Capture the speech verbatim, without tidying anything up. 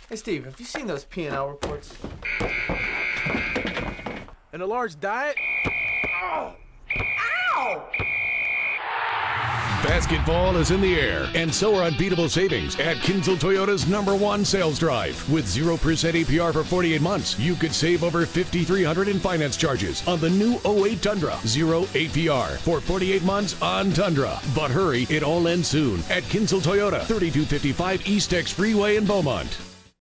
Hey, Steve, have you seen those P and L reports? And a large diet? Ow! Ow! Basketball is in the air, and so are unbeatable savings at Kinsel Toyota's number one sales drive. With zero percent A P R for forty-eight months, you could save over five thousand three hundred dollars in finance charges on the new oh eight Tundra. Zero A P R for forty-eight months on Tundra. But hurry, it all ends soon at Kinsel Toyota, thirty-two fifty-five East X Freeway in Beaumont.